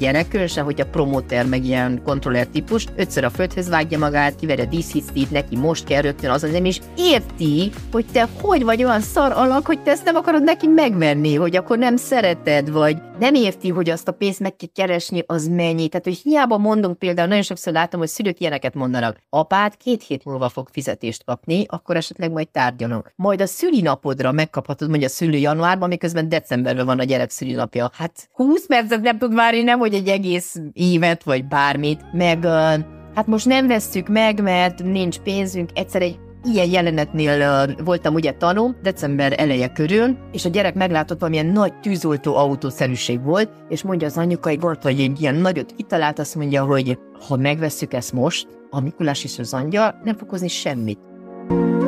gyerek, különösen, hogy a promóter meg ilyen kontroller típus, 5-ször a földhöz vágja magát, kiveri a díszhisztit, neki most kell rögtön az nem is érti, hogy te hogy vagy olyan szar alak, hogy te ezt nem akarod neki megvenni, hogy akkor nem szereted, vagy nem érti, hogy azt a pénzt meg kell keresni, az mennyi. Tehát, hogy hiába mondunk például, nagyon sokszor látom, hogy szülők ilyeneket mondanak. Apád 2 hét múlva fog fizetést kapni, akkor esetleg majd tárgyalunk. Majd a szülinapodra megkaphatod, mondja a szülő januárban, miközben decemberben van a gyerek szülinapja. Hát 20 percet nem tud várni, nem, hogy egy egész évet, vagy bármit. Meg hát most nem vesszük meg, mert nincs pénzünk, egyszer egy ilyen jelenetnél voltam ugye tanú, december eleje körül, és a gyerek meglátott valamilyen nagy tűzoltó autószerűség volt, és mondja az anyuka, hogy egy ilyen nagyot kitalált, azt mondja, hogy ha megvesszük ezt most, a Mikulás és az angyal nem fog hozni semmit.